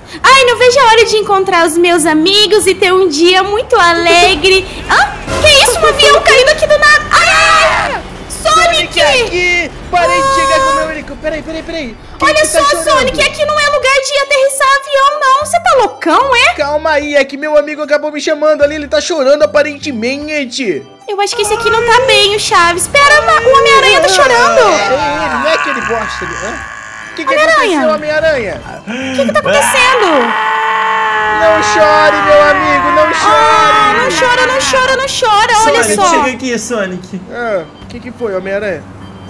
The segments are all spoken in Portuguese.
Ai, não vejo a hora de encontrar os meus amigos e ter um dia muito alegre. Que isso? Um avião caindo aqui do nada. Ai! Sonic! Aqui! Parei de chegar com o meu helicóptero. Peraí. Olha só, Sonic, aqui não é lugar de aterrissar avião, não. Você tá loucão, é? Calma aí, é que meu amigo acabou me chamando ali. Ele tá chorando aparentemente. Eu acho que esse aqui não tá bem, o Chaves. Espera, o Homem-Aranha tá chorando. Ele não é aquele bosta ali. O que aconteceu, Homem-Aranha? O que tá acontecendo? Não chore, meu amigo, não chore. Não chora, olha Sonic, só. chega aqui, Sonic. O que foi, Homem-Aranha?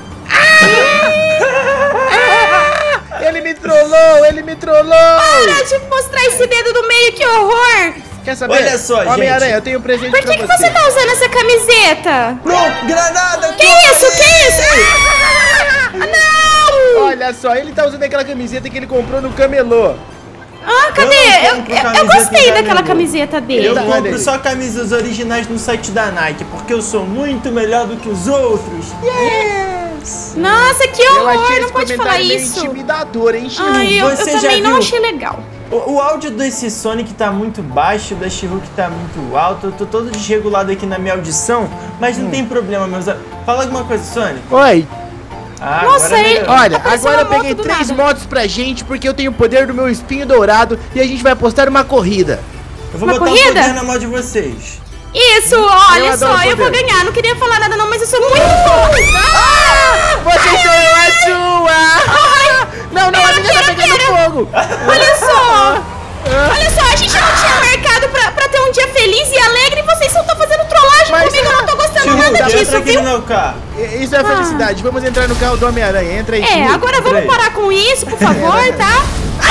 Ele me trollou. Para de mostrar esse dedo do meio, que horror. Quer saber? Olha só, Homem-Aranha, eu tenho um presente Por que você tá usando essa camiseta? Pronto, granada. Que isso? Não! Olha só, ele tá usando aquela camiseta que ele comprou no camelô. Cadê? Eu gostei daquela camiseta dele. Eu compro só camisas originais no site da Nike, porque eu sou muito melhor do que os outros. Yes! Nossa, que Eu horror, achei não esse pode falar comentário meio isso. intimidador, hein, Chico? Ai, eu Você já também não viu? achei legal. O áudio desse Sonic tá muito baixo, da She-Hulk tá muito alto. Eu tô todo desregulado aqui na minha audição, mas não tem problema, meus amigos. Fala alguma coisa, Sonic. Oi. Nossa, agora ele... melhorou. Olha, Apareceu agora eu uma moto peguei do 3 nada. motos pra gente, porque eu tenho o poder do meu espinho dourado e a gente vai postar uma corrida. Eu vou Uma botar corrida? o poder na mão de vocês. Isso, olha adoro só, eu vou poder. ganhar. Não queria falar nada não, mas eu sou muito forte. Você ganhou a sua! Não, a minha tá pegando fogo! Olha só. Olha só, a gente não tinha marcado pra ter um dia feliz e alegre e vocês só estão fazendo trollagem Mas- comigo. Eu não tô gostando She-Hulk, nada entra disso, aqui viu? no meu carro. Isso é felicidade. Vamos entrar no carro do Homem-Aranha. Entra aí, Chico. Agora vamos Peraí. parar com isso, por favor, tá?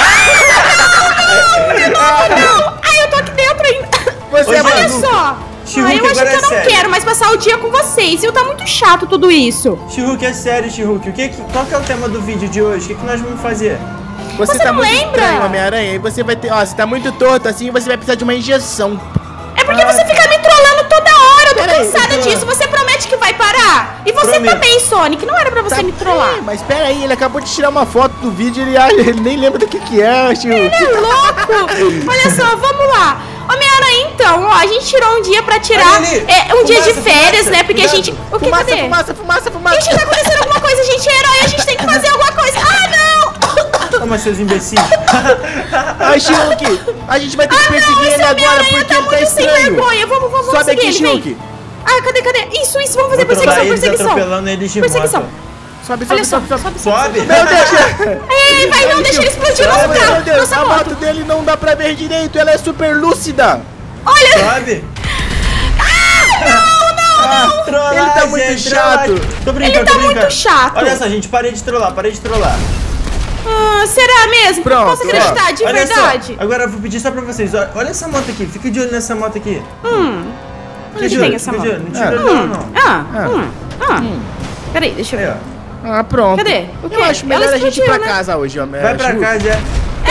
Não! Ai, eu tô aqui dentro ainda. Você é Ô, Olha Manu, só. She-Hulk, Eu acho que agora é eu não sério. quero mais passar o dia com vocês, viu? Tá muito chato tudo isso. She-Hulk, é sério, She-Hulk. Qual que é o tema do vídeo de hoje? O que nós vamos fazer? Você Você tá não muito lembra? estranho, Homem-Aranha. E você vai ter... Ó, você tá muito torto assim, você vai precisar de uma injeção. É porque você fica me trollando toda hora. Eu tô Peraí, cansada eu tô- disso. Você promete que vai parar. E você Prometo. também, Sonic. Não era pra você me trollar. Mas pera aí, ele acabou de tirar uma foto do vídeo e ele nem lembra do que é, Chico. Ele é louco. Olha só, vamos lá. Homem-Aranha, então, ó, a gente tirou um dia pra tirar Olha ali. um dia de Fumaça, férias, fumaça. né? Porque a Cuidado. gente... O que, cadê? Fumaça. Gente, tá acontecendo alguma coisa. A gente é herói, a gente tem que fazer alguma coisa. Ah, não! Toma, seus imbecis. Ai, Chico, a gente vai ter que perseguir ele agora porque ele tá muito sem estranho. vergonha. Vamos Sobe seguir aqui, ele, vem. Chico. Ah, cadê? Isso, vamos fazer Vou trollar perseguição, eles perseguição. atropelando eles de Perseguição. moto. Sobe. Olha só, Sobe? Não, deixa. Ei, vai, não, deixa ele explodir nosso Meu carro, Deus, nossa a moto. moto dele não dá pra ver direito, ela é super lúcida. Olha, Sobe? Não! Trollagem, Ele tá muito chato. Tô brincando, Ele tá tô brincando. muito chato. Olha só, gente, parei de trollar. será mesmo? Pronto, Posso acreditar, de Olha verdade? só, agora eu vou pedir só pra vocês. Olha essa moto aqui, fica de olho nessa moto aqui. Onde tem essa fica moto? de olho, não tira não. Peraí, deixa eu Aí, ver. ó. Ah, pronto. Cadê? O quê? Eu acho melhor Ela a gente ir pra explodiu, né? casa hoje, homem. Vai pra cá, já.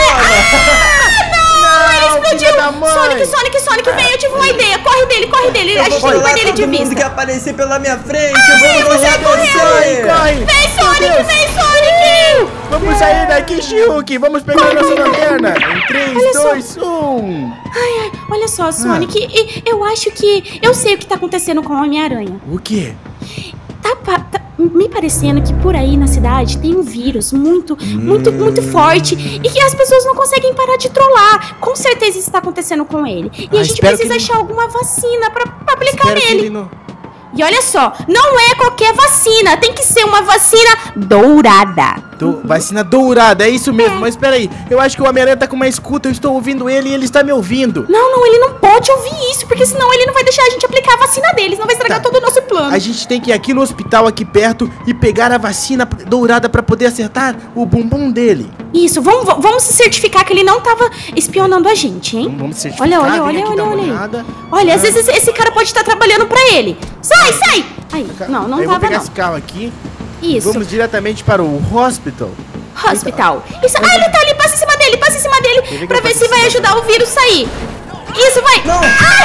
Explodiu! filha da mãe. Sonic, vem, eu tive uma ideia. Corre dele. A gente tem que perder ele de todo mundo que vista. aparecer pela minha frente, eu vou você morrer você. Corre. Vem, Sonic! Vamos sair daqui, Chihuki. Vamos pegar a nossa lanterna. Em 3, Olha só. 2, 1. Ai, olha só, Sonic, eu acho que eu sei o que tá acontecendo com o Homem-Aranha. O quê? Tá me parecendo que por aí na cidade tem um vírus muito forte e que as pessoas não conseguem parar de trollar. Com certeza isso tá acontecendo com ele. E a gente espero precisa que ele- achar alguma vacina pra aplicar Espero que nele. ele não... E olha só, não é qualquer vacina, tem que ser uma vacina dourada. Vacina dourada, é isso mesmo. Mas espera aí, eu acho que o Homem-Aranha tá com uma escuta. Eu estou ouvindo ele e ele está me ouvindo. Não, ele não pode ouvir isso, porque senão ele não vai deixar a gente aplicar a vacina deles, não vai estragar todo o nosso plano. A gente tem que ir aqui no hospital, aqui perto, e pegar a vacina dourada pra poder acertar o bumbum dele. Isso, vamos se certificar que ele não tava espionando a gente, hein? Vamos certificar. Olha vem aqui dar uma aí. olhada. Olha, às vezes esse cara pode estar trabalhando pra ele. Sai! Aí, não Eu vou tava pegar não. esse carro aqui. Isso, Vamos diretamente para o hospital. hospital. Isso, ele tá ali, passa em cima dele, que pra eu ver faço se em vai cima ajudar o vírus a sair. Isso, vai! Não!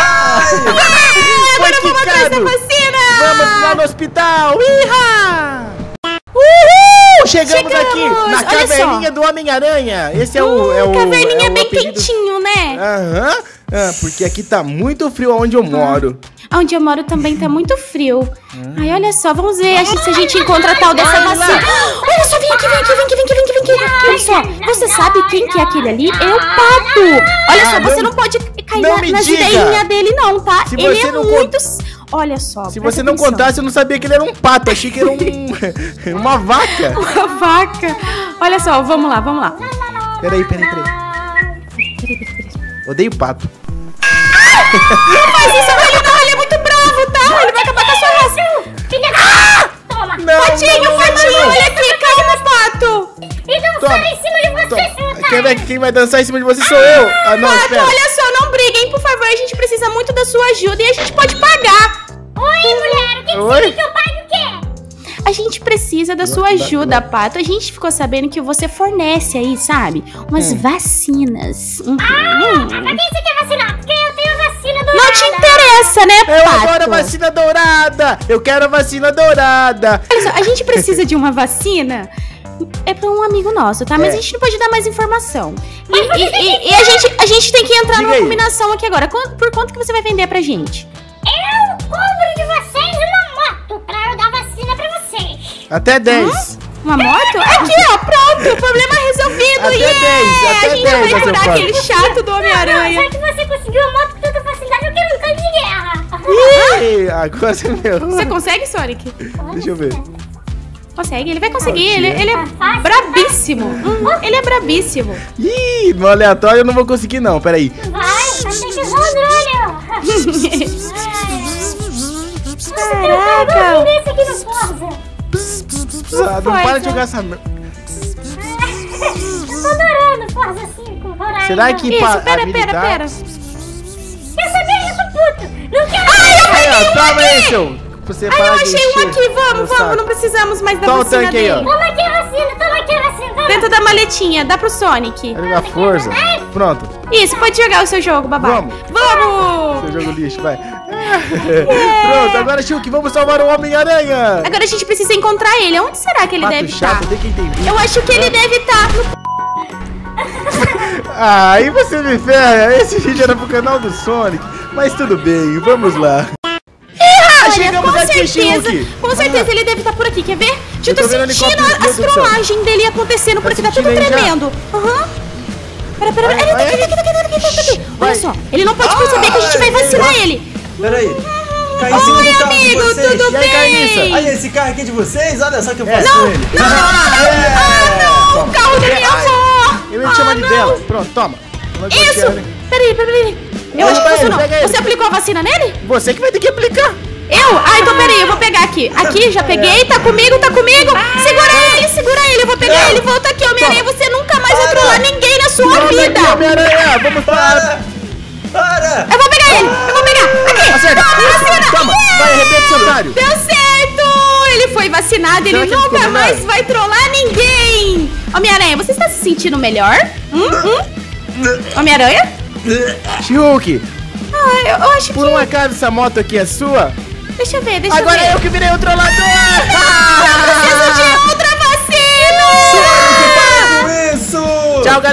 Agora vamos atrás da quicado. vacina! Vamos lá no hospital. Iha! Uhul! Chegamos aqui na Olha caverninha só. do Homem-Aranha. Esse é o caverninha é o bem apelido. quentinho, né? Aham. Porque aqui tá muito frio onde eu moro. Onde eu moro também tá muito frio. Ai, olha só, vamos ver se a gente encontra a tal dessa vacina. Olha só, vem aqui. Olha só, você sabe quem que é aquele ali? É o Pato. Olha só, você não pode cair nas ideinhas dele não, tá? Se Ele você é não muito... Olha só, Se você não contasse, eu não sabia que ele era um pato. Achei que era uma vaca. Uma vaca. Olha só, vamos lá. Peraí. Odeio pato. Mas isso ele é muito bravo, tá? Ele vai acabar com a sua raça. Toma! Patinho, olha aqui, calma, Pato. E dançar em cima de você, seu otário! Quer ver que quem vai dançar em cima de você sou eu? Ah, não, Pato, espera. olha só, não briguem, por favor. A gente precisa muito da sua ajuda e a gente pode pagar. Oi, mulher! O que Oi? você quer que eu pague o quê? A gente precisa da sua ajuda, Pato. A gente ficou sabendo que você fornece aí, sabe? Umas vacinas. Pra quem você quer vacinar? Porque eu tenho vacina do Não te interessa, né, Eu Pato? adoro a vacina dourada. Eu quero a vacina dourada. Olha só, a gente precisa de uma vacina. É pra um amigo nosso, tá? Mas a gente não pode dar mais informação. E a gente tem que entrar Diga numa aí. combinação aqui agora. Por quanto que você vai vender pra gente? Eu compro de vocês uma moto pra eu dar vacina pra vocês. Até 10. Uma moto? Aqui, ó, pronto. Problema resolvido. Até 10, até A gente 10 vai vai ser curar o aquele chato do Não, Homem-Aranha. já que você conseguiu a moto com tanta facilidade, eu quero um tanque de guerra. Ih, agora você meu. Você consegue, Sonic? Deixa eu ver. Consegue, ele vai conseguir. Ok. Ele é Fácil, brabíssimo. Ele é brabíssimo. Ih, no aleatório eu não vou conseguir não, peraí. Vai, vamos ter que rodar, Caraca. Vamos ver esse aqui no Forza. Não para de jogar essa... Tô adorando Forza 5, Horizon. Será que Isso, pera. Quer saber? Eu tô puto. Não quero Aí, ó, toma aí, seu... Você Ai, para eu de achei um encher aqui. o Vamos, saco. não precisamos mais da Toma o vacina tanque aí, ó. dele. Toma aqui a vacina, toma. Dentro da maletinha, dá pro Sonic. Vai jogar força. Pronto. Isso, pode jogar o seu jogo, babaca. Vamos! Seu jogo lixo, vai. Pronto, agora, Shulk, vamos salvar o Homem-Aranha. Agora a gente precisa encontrar ele. Onde será que ele Pato deve chato, estar? tem quem tem vídeo. Eu acho que ele deve estar no... Ah, aí você me ferra. Esse vídeo era pro canal do Sonic. Mas tudo bem, vamos lá. Olha, chegamos com aqui, certeza, Shulk. com certeza ele deve estar por aqui, quer ver? Eu tô vendo sentindo helicóptero, as meu Deus do céu. trollagens dele acontecendo por aqui, tá tudo sentindo aí já? tremendo. Aham. Pera. Ele tá aqui. Vai. Olha só, ele não pode perceber que a gente vai vacinar ele. Peraí. Cai em cima Oi, do carro de amigo, vocês. tudo E aí, Carniça? bem? Olha esse carro aqui é de vocês, olha só que eu faço Não, com ele. O carro da minha avó. Eu ia te chamar de dela. Pronto, toma. Isso. Peraí. Eu acho que Pega ele, funcionou. pega ele. Você aplicou a vacina nele? Você que vai ter que aplicar. Eu? Ah, então peraí, eu vou pegar aqui. Aqui, já peguei, tá comigo. Segura ele, eu vou pegar ele. Volta aqui, Homem-Aranha, você nunca mais vai trollar ninguém na sua Volta vida. aqui, Homem-Aranha. Vamos para. Para! Eu vou pegar ele, Aqui, Acerta. vacina. Toma. Vai, arrebenta esse otário. Deu certo. Ele foi vacinado, Será ele que ele ficou nunca melhor? mais vai trollar ninguém. Homem-Aranha, você está se sentindo melhor? Homem-Aranha? Shulk, Ah, eu acho que... por um acaso essa moto aqui é sua? Deixa eu ver. Agora é eu que virei o trollador. Preciso de outra vacina. Com isso! Tchau, galera.